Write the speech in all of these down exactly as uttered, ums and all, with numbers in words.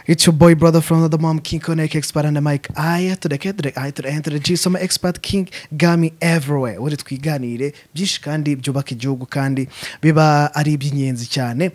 It's your boy brother from the mom King Connect expert and the mic I to the K to the I to the N to the G some expert King Gami everywhere uri twiganire byinshi kandi byubaka igihugu kandi biba ari iby'inyenzi cyane.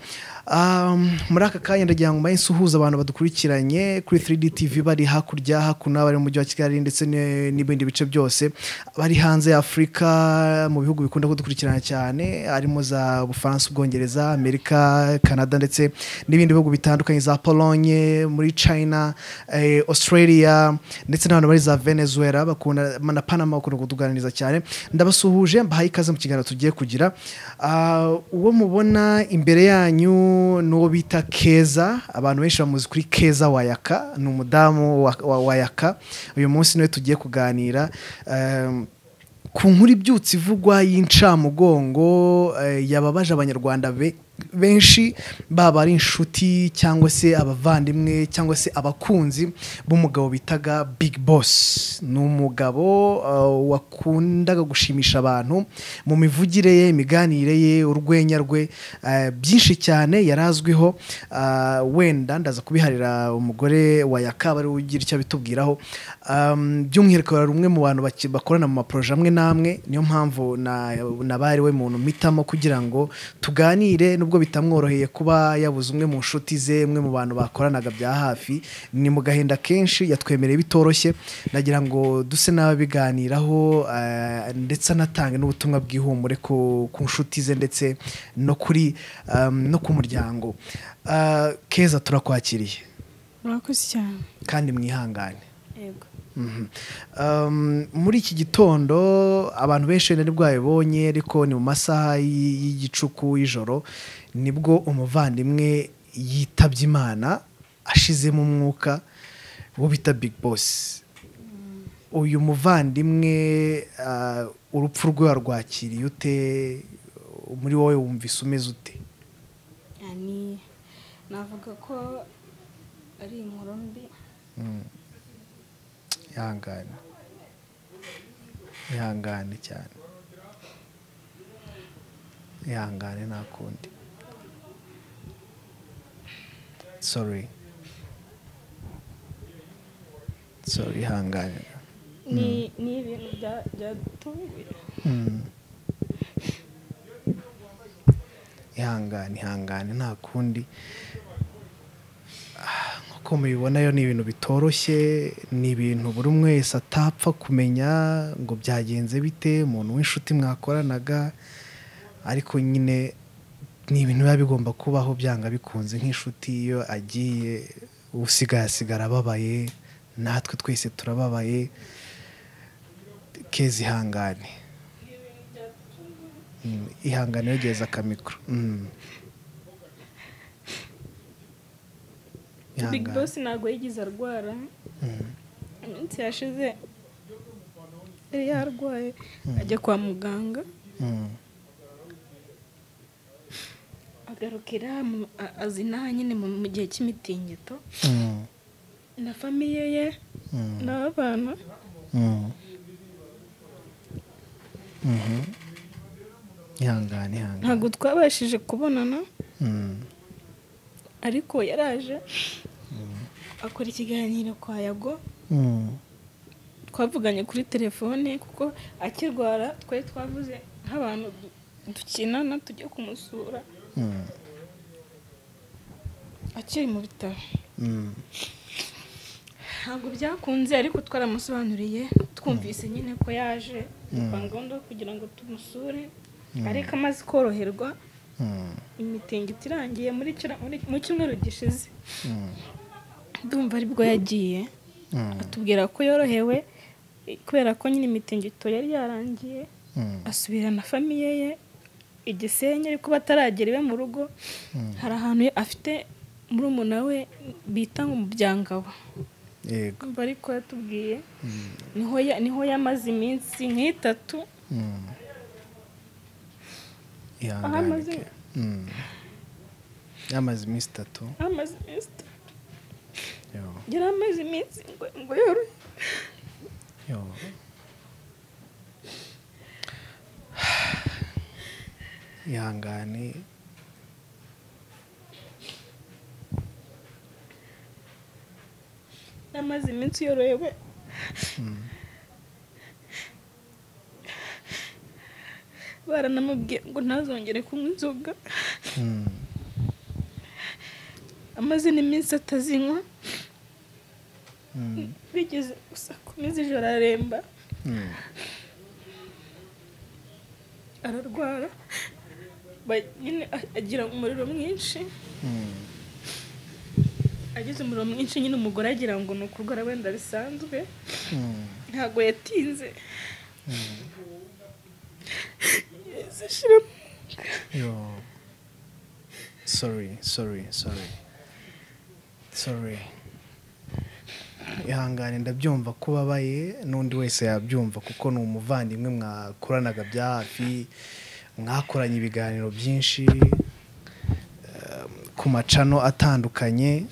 Um, muri aka kanya ndagira ngo mbaye nsuhuza abantu badukurikiranye kuri three D T V bari hakurya hakuna bari mu mujyi wa Kigali ndetse n'ibindi bice byose bari hanze ya Afrika mu bihugu bikunda kudukurikirana cyane harimo za Bufaransa, Ubwongereza, Amerika, Canada ndetse n'ibindi bihugu bitandukanye za Pologne, muri China, eh, Australia ndetse n'abantu bari za Venezuela bakunda na Panama bakunda kutuganiriza cyane. Ndabasuhuje mbahaye ikaze mu kiganiro tugiye kugira. Uh, uwo mubona imbere yanyu nuwo bita KEZA, abantu benshi bamuzi kuri KEZA Wayaka, ni umudamu wa, wa Wayaka. Uyu munsi niwe tugiye kuganira um, ku nkuru ibyutse ivugwa y'incamugongo uh, yababaje abanyarwanda be benshi baba ari inshuti cyangwa se abavandimwe cyangwa se abakunzi b'umugabo bitaga Big Boss. Ni umugabo uh, wakundaga gushimisha abantu mu mivugire ye, imiganire ye, urwenya rwe uh, byinshi cyane yarazwiho. Uh, wenda ndaza kubiharira umugore wa Yakaba ari ugira icyo bitubwiraho. Um, by'umwihariko ari umwe mu bantu bakorana mu maproje amwe namwe, niyo mpamvu na nabari we muntu mitamo kugira ngo tuganire nubwo bitamworoheye kuba yabuze umwe mu nshuti ze, umwe mu bantu bakoranaga bya hafi. Ni mu gahinda kenshi yatwemereye bitoroshye, nagira ngo duse n'ababiganiraho uh, ndetse anatange n'ubutumwa bw'ihumure ku nshuti ze ndetse no kuri um, no ku muryango. Uh, KEZA turakwakiriye. Murakoze cyane kandi mwihangane. Yego. Mm-hmm. Um, muri iki gitondo abantu benshi nari bwabibonye ariko ni mu masaha y'igicuku y'ijoro nibwo umuvandimwe yitabye Imana ashize mu mwuka wo bita Big Boss. Mm. Uyu muvandimwe uh, urupfu rwe warwakiriye ute? Muri wowe wumvise umeze ute? Yani navuga ko ari inkuru mbi. Mm. Ihangane ihangane cyane ihangane nta kundi. sorry sorry ihangane. Ni ni ibintu byatunguye. ihangane ihangane nta kundi. Ko mubibona yo ni ibintu bitoroshye, ni ibintu buri umwe wese atapfa kumenya ngo byagenze bite, umuntu w'inshuti mwakoranaga, ariko nyine ni ibintu biba bigomba kubaho byanga bikunze. Nk'inshuti iyo agiye usigaye asigara ababaye, natwe twese turababaye. KEZA ihangane. Mm, ihangane yogeza akamikro. Mm. Big Boss ntago yigize arwara. Iminsi yashize yari yarwaye ajya kwa muganga. Agarukira azina nyine mu gihe cy'imitingito na famiye ye n'abana. ihangane ihangane ntago twabashije kubonana. Ariko yaraje akora ikiganiro kwa Yago. Twavuganye kuri telefone kuko akirwara twari twavuze nk'abantu dukinana tujye kumusura. Akiri mu bitaro. Ntabwo byakunze ariko twaramusobanuriye, twumvise nyine ko yaje kwa ngondo kugira ngo tumusure, ariko amaze koroherwa. Imitingito irangiye muri mu cyumweru gishize. Ndumva ari bwo yagiye atubwira ko yorohewe kubera ko nyine imitingito yari yarangiye. Asubira na famiye ye Igisenyi, ariko bataragera iwe mu rugo. Hari ahantu afite muri umuna we bita mu byangabo. Yego. Ariko yatubwiye niho niho yamaze iminsi nk'itatu. ihangane. Mm. Yamaze iminsi itatu. Amaze iminsi itatu. Yo. Yari amaze iminsi ngo yoro. Yo. ihangane amaze iminsi yorohewe baranamubwiye ngo ntazongere kunywa inzoga amaze n'iminsi atazinywa bigeze gusa kumeza ijoro araremba ararwara nyine agira umuriro mwinshi agize umuriro mwinshi nyine umugore agira ngo ni ukurwara wenda bisanzwe ntabwo yatinze yo sorry sorry sorry sorry ihangane ndabyumva ko babaye n'undi wese yabyumva kuko ni umuvandimwe mwakoranaga bya hafi mwakoranye ibiganiro byinshi ku macano atandukanye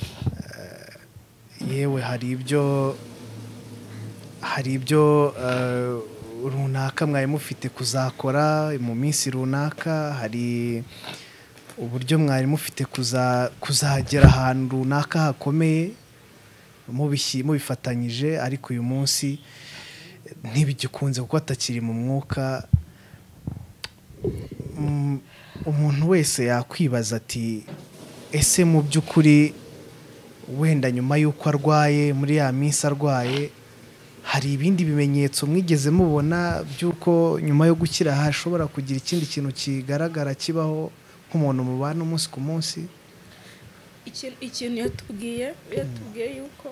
yewe hari ibyo hari ibyo runaka mwari mufite kuzakora mu minsi runaka hari uburyo mwari mufite kuzagera ahantu runaka hakomeye mubifatanyije ariko uyu munsi ntibigikunze kuko atakiri mu mwuka umuntu wese yakwibaza ati ese mu by'ukuri wenda nyuma y'uko arwaye muri ya minsi arwaye hari ibindi bimenyetso mwigeze mubona by'uko nyuma yo gukira hashobora kugira ikindi kintu kigaragara kibaho nk'umuntu mubana umunsi ku munsi? Ikintu yatubwiye yatubwiye yuko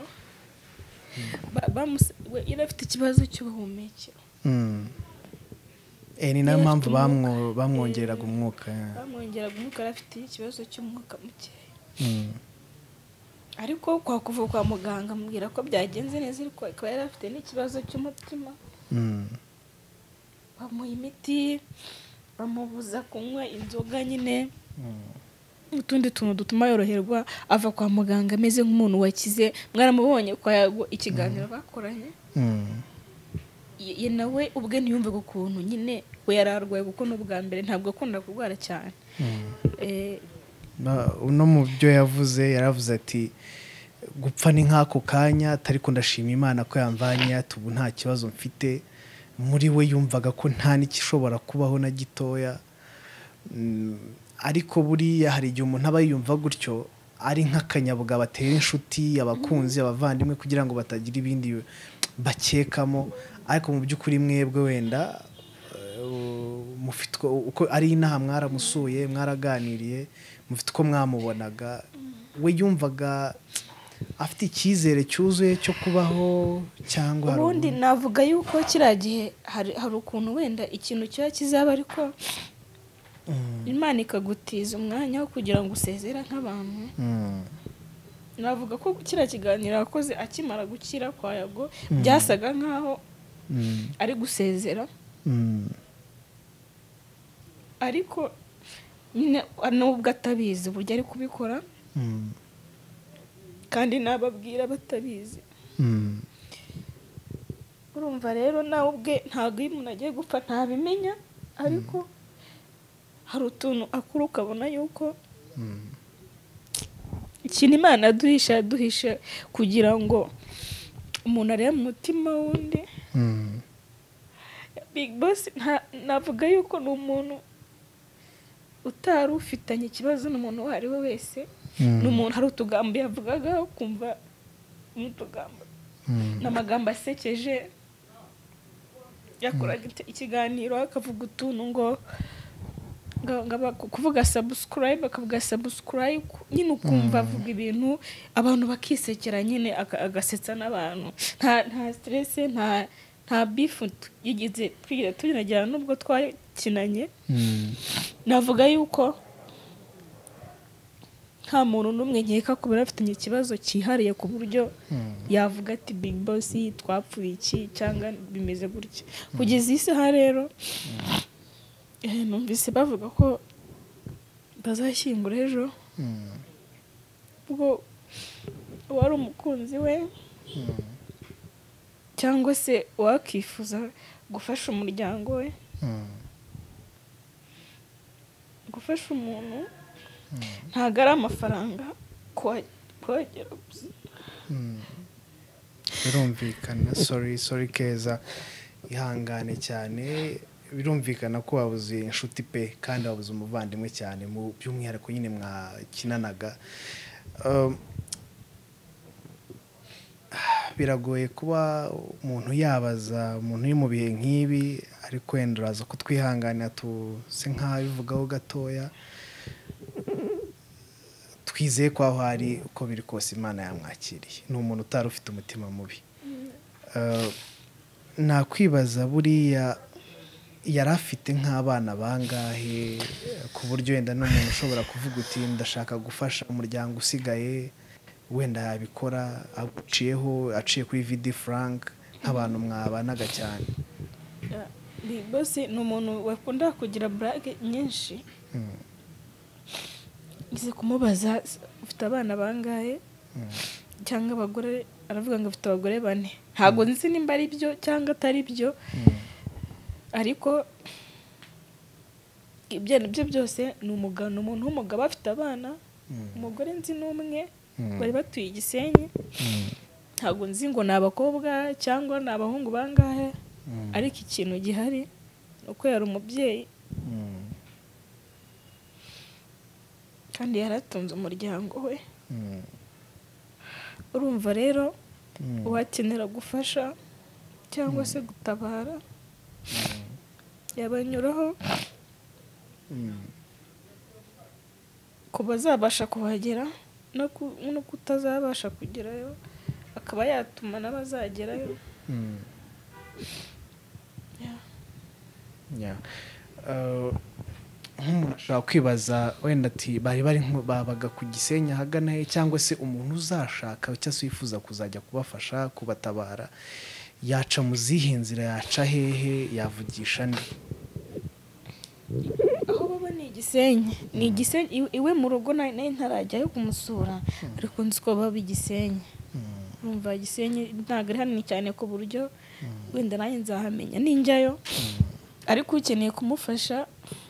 yari afite ikibazo cy'ubuhumekero. ni nayo mpamvu bamwongereraga umwuka. bamwongeraga umwuka yari afite ikibazo cy'umwuka mukeya. ariko kwa kuva kwa muganga amubwira ko byagenze neza ariko akaba yari afite n'ikibazo cy'umutima. bamuha imiti bamubuza kunywa inzoga nyine utundi tuntu dutuma yoroherwa ava kwa muganga ameze nk'umuntu wakize. mwaramubonye kwa yago ikiganiro bakoranye. ye nawe ubwe ntiyumve ukuntu nyine we yararwaye kuko n'ubwa mbere ntabwo akunda kurwara cyane. uno mu byo yavuze yaravuze ati gupfa ni nk'ako kanya atari ko ndashima Imana ko yamvanye atubu nta kibazo mfite. muri we yumvaga ko nta n'ikishobora kubaho na gitoya. ariko buriya hari igihe umuntu aba yumva gutyo ari nk'akanyabugabo batera inshuti abakunzi abavandimwe kugira ngo batagira ibindi bakekamo. ariko mu by'ukuri mwebwe wenda mufite uko ari inaha mwaramusuye mwaraganiriye mufite uko mwamubonaga we yumvaga afite icyizere cyuzuye cyo kubaho cyangwa ubundi navuga yuko kiriya gihe hari ukuntu wenda ikintu kiba kizaba ariko Imana ikagutiza umwanya wo kugira ngo usezera nk'abantu. navuga ko kiriya kiganiro yakoze akimara gukira kwa Yago byasaga nk'aho ari gusezera. ariko nyine nubwo atabizi uburyo ari kubikora kandi nababwira batabizi. urumva rero nawe ubwe ntabwo iyo umuntu agiye gupfa ntabimenya ariko hari utuntu akuru ukabona yuko ikintu Imana yaduhisha yaduhishe kugira ngo umuntu arebe mu mutima wundi. Big Boss navuga yuko ni umuntu utari ufitanye ikibazo n'umuntu uwo ari we wese. ni umuntu hari utugambo yavugaga ukumva n'utugambo n'amagambo asekeje. yakoraga ikiganiro akavuga utuntu ngo kuvuga subscribe akavuga subscribe nyine ukumva avuga ibintu abantu bakisekera nyine agasetsa n'abantu. nta nta stress nta nta beef yigize twigira tunagira nubwo twakinanye. navuga yuko nta muntu n'umwe nkeka ko barafitanye ikibazo cyihariye ku buryo yavuga ati Big Boss twapfuye iki cyangwa bimeze gutya. kugeza isaha rero numvise bavuga ko bazashyingura ejo. ubwo wari umukunzi we cyangwa se wakifuza gufasha umuryango we gufasha umuntu ntabwo ari amafaranga kuhagera gusa. birumvikana sorry sorry Keza ihangane cyane birumvikana ko wabuze inshuti pe kandi wabuze umuvandimwe cyane mu by'umwihariko nyine mwakinanaga um, biragoye kuba umuntu yabaza umuntu uri mu bihe nk'ibi ariko wenda uraza kutwihanganira tuse nk'abivugaho gatoya twizeye ko aho hari uko biri kose Imana yamwakiriye ni umuntu utari ufite umutima mubi uh, nakwibaza buriya yari afite nk'abana bangahe ku buryo wenda n'umuntu ushobora kuvuga uti ndashaka gufasha umuryango usigaye wenda yabikora aguciyeho aciye kuri Vidi Frank nk'abantu mwabanaga cyane bose ni umuntu wakunda kugira blague nyinshi ngize kumubaza ufite abana bangahe cyangwa abagore aravuga ngo afite abagore bane ntago nzi nimba ari byo cyangwa atari byo ariko ibyo byo byose ni umugano umuntu w'umugabo afite abana umugore nzi n'umwe bari batuye Gisenyi ntago nzi ngo ni abakobwa cyangwa ni abahungu bangahe ariko ikintu gihari uko yari umubyeyi kandi yaratunze umuryango we urumva rero uwakenera gufasha cyangwa se gutabara yabanyuraho ko bazabasha kuhagera no kutazabasha kugerayo akaba yatuma n'abazagerayo nk'umuntu ashobora kwibaza wenda ati bari bari babaga ku Gisenyi ahagana he cyangwa se umuntu uzashaka cyangwa se wifuza kuzajya kubafasha kubatabara yaca mu zihe nzira yaca hehe yavugisha nde aho baba ni Gisenyi ni Gisenyi iwe mu rugo nayo ntarajyayo kumusura ariko nzi ko baba Gisenyi urumva Gisenyi ntabwo ari hanini cyane ku buryo wenda nayo nzahamenya ninjyayo ariko ukeneye kumufasha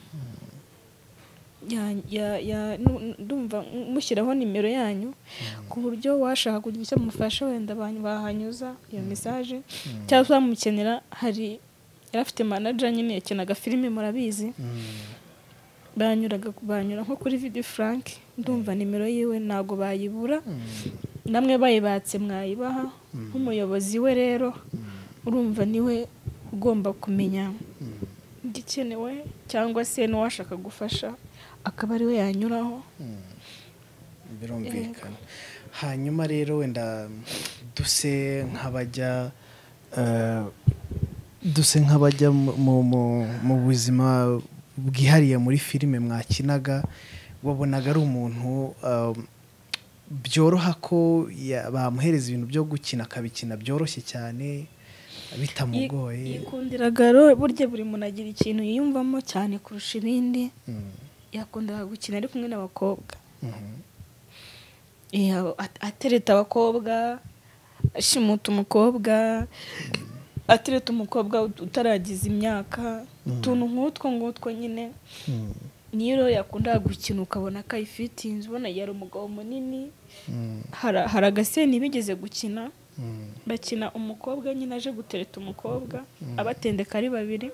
ya ya ya ndumva mushyiraho nimero yanyu ku buryo washaka kugira icyo mufasha wenda bahanyuza iyo message cyangwa mukenera hari yarafite manager nyine yakinaga filime murabizi banyuraga kubanyura nko kuri Vidi Frank ndumva nimero yiwe nago bayibura namwe bayibatse mwayibaha nk'umuyobozi we rero urumva niwe ugomba kumenya igikenewe cyangwa se n'uwashaka gufasha akaba ari we yanyuraho birumvikana hanyuma rero wenda duse nk'abajya duse nk'abajya mu buzima bwihariye muri filime mwakinaga wabonaga ari umuntu byoroha ko bamuhereza ibintu byo gukina akabikina byoroshye cyane bitamugoye yikundiraga burya buri muntu agira ikintu yiyumvamo cyane kurusha ibindi yakundaga gukina ari kumwe n'abakobwa atereta abakobwa ashimuta umukobwa atereta umukobwa utaragize imyaka utuntu nk'utwo ngutwo nyine niyo yakundaga gukina ukabona akayifitinze ubona yari umugabo munini hari agaseni bigeze gukina bakina umukobwa nyine aje gutereta umukobwa abatendeka ari babiri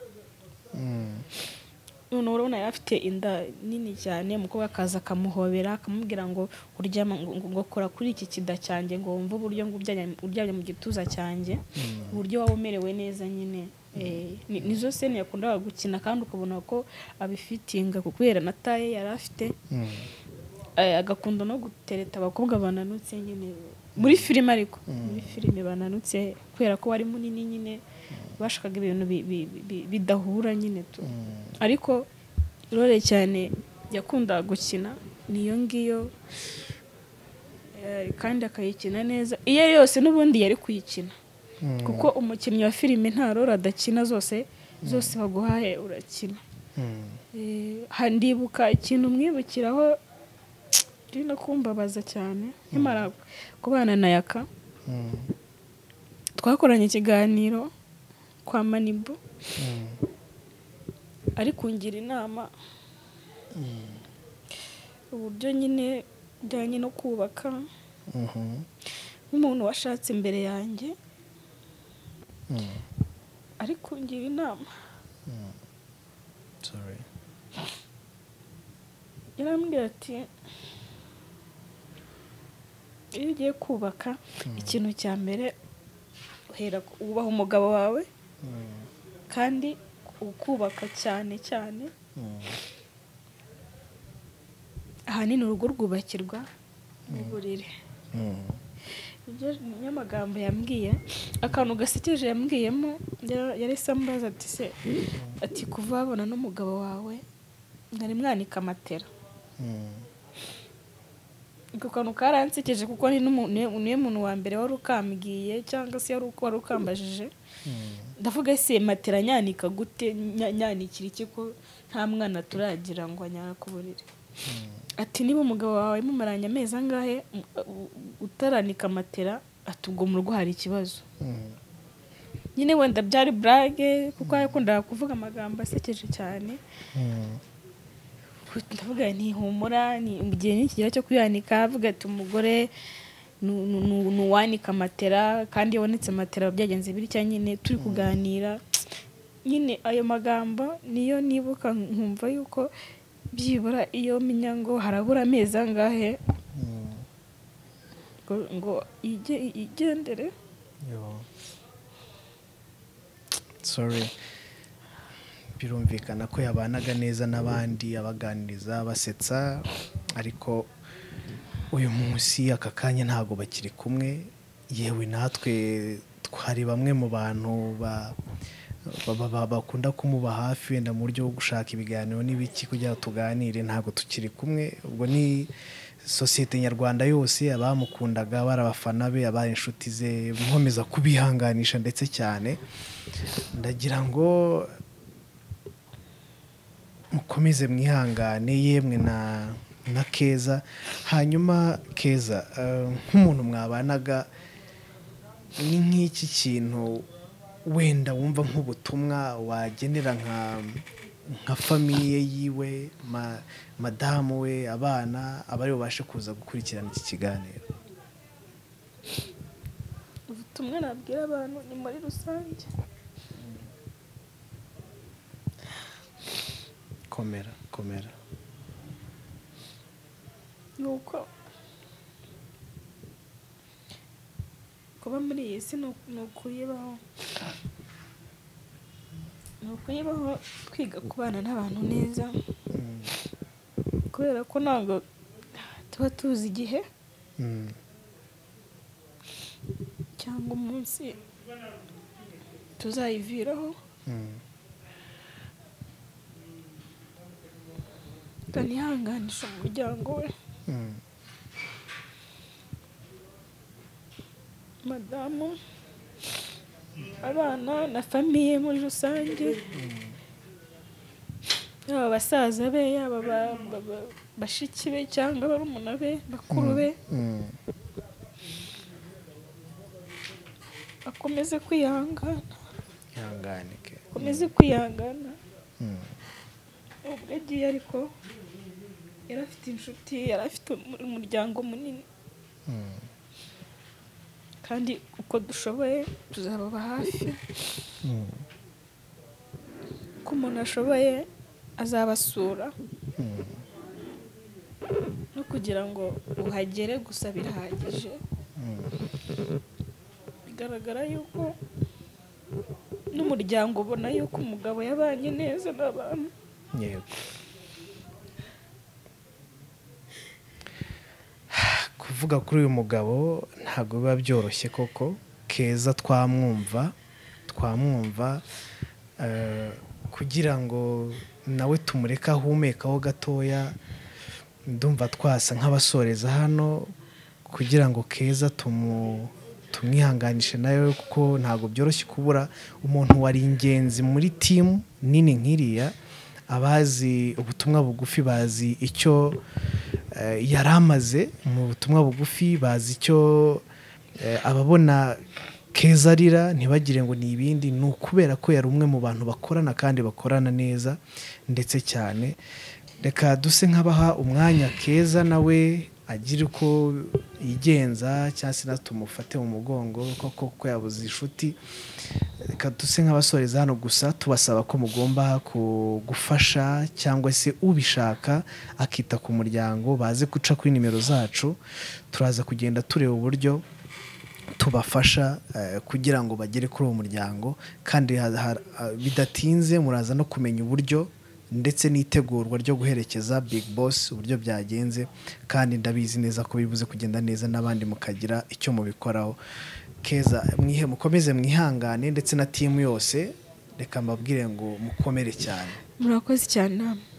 none urabona yafite inda nini cyane umukobwa akaza akamuhobera akamubwira ngo uryama ngo kora kuri iki kida cyanjye ngo wumve uburyo ngo uryamye mu gituza cyanjye uburyo waba umerewe neza nyine nizo seni yakundaga gukina kandi ukabona ko abifitinga kubera na taye yari afite agakunda no gutereta abakobwa bananutse nyine muri filime ariko muri filime bananutse kubera ko wari munini nyine bashakaga ibintu bidahura nyine tu ariko irore cyane yakundaga gukina niyo ngiyo kandi akayikina neza iyo yose n'ubundi yari kuyikina kuko umukinnyi wa filime nta rora adakina zose zose baguhaye urakina handibuka ikintu mwibukiraho rino kumbabaza cyane nkimara kubana na Yaka twakoranye ikiganiro kwa Manibu ari kungira inama uburyo nyine bijyanye no kubaka nk'umuntu washatse imbere yanjye ariko ngira inama. Sorry. Yarambwira ati iyo ugiye kubaka ikintu cya mbere uhera ubaha umugabo wawe kandi ukubaka cyane cyane ahanini urugo rwubakirwa mu buriri. Ibyo ni amagambo yambwiye, akantu gasekeje yambwiyemo yari sambaza ati se ati kuva wabona n'umugabo wawe nari mwanika matera. Iko kantu karansekeje kuko ni niwe muntu wa mbere wari ukambwiye cyangwa se yari uko wari ukambajije. Ndavuga se matera nyanika gute, nyanikira iki ko nta mwana turagira ngo anyara ku buriri. Ati niba umugabo wawe mumaranya amezi angahe utaranika matera atubwo mu rugo hari ikibazo. Nyine wenda byari brage kuko yakunda kuvuga amagambo asekeje cyane. Ndavuga nti humura ni mugihe n'ikigero cyo kuyanika, avuga ati umugore nuwanika matera kandi yabonetse matera byagenze biri cyane nyine turi kuganira. Nyine ayo magambo niyo nibuka nkumva yuko byibura iyo menya ngo harabura amezi angahe ngo igendere. Sorry. Birumvikana ko yabanaga neza n'abandi abaganiriza basetsa, ariko uyu munsi aka kanya ntago bakiri kumwe. Yewe natwe twari bamwe mu bantu ba bakunda kumuba hafi wenda mu buryo bwo gushaka ibiganiro n'ibiki kugira tuganire, ntago tukiri kumwe. Ubwo ni societe nyarwanda yose abamukundaga barabafana be, abari inshuti ze, nkomeza kubihanganisha ndetse cyane. Ndagira ngo mukomeze mwihangane yemwe na na KEZA. Hanyuma KEZA, nk'umuntu mwabanaga, ni nk'iki kintu wenda wumva nk'ubutumwa wagenera nka nka famiye yiwe, madamu we, abana abari bubashe kuza gukurikirana iki kiganiro? Ubutumwa nabwira abantu ni muri rusange. Komera komera. Nuko kuba muri iyi si ni ukuyibaho, ni ukuyibaho twiga kubana n'abantu neza, kubera ko ntabwo tuba tuzi igihe cyangwa umunsi tuzayiviraho. Kanihanganisha umuryango we, madamu, abana na famiye muri rusange, yaba basaza be, yaba bashiki be cyangwa barumuna be, bakuru be, akomeze kwihangana, ihanganike, akomeze kwihangana. Ubwo agiye ariko yari afite inshuti, yari afite umuryango munini, kandi uko dushoboye tuzababa hafi. Uko umuntu ashoboye azabasura, no kugira ngo uhagere gusa birahagije. Bigaragara yuko n'umuryango ubona yuko umugabo yabanye neza n'abantu. Yego. Kuvuga kuri uyu mugabo ntabwo biba byoroshye koko. KEZA twamwumva twamwumva kugira ngo nawe tumureke ahumekaho gatoya. Ndumva twasa nk'abasoreza hano kugira ngo KEZA tumu tumwihanganishe nayo, kuko ntabwo byoroshye kubura umuntu wari ingenzi muri team nini nkiriya. Abazi ubutumwa bugufi bazi icyo yaramaze mu butumwa bugufi, bazi icyo ababona KEZA arira ntibagire ngo ni ibindi. Ni ukubera ko yari umwe mu bantu bakorana kandi bakorana neza ndetse cyane. Reka duse nk'abaha umwanya KEZA nawe agira uko yigenza, cyangwa se natumufate mu mugongo koko ko yabuze inshuti. reka duse nk'abasoreza hano gusa tubasaba ko mugomba gufasha cyangwa se ubishaka akita ku muryango baze guca kuri nimero zacu turaza kugenda tureba uburyo tubafasha kugira ngo bagere kuri uwo muryango kandi bidatinze muraza no kumenya uburyo ndetse n'itegurwa ryo guherekeza Big Boss uburyo byagenze kandi ndabizi neza ko bibuze kugenda neza n'abandi mukagira icyo mubikoraho Keza mwihe mukomeze mwihangane ndetse na team yose reka mbabwire ngo mukomere cyane murakoze cyane.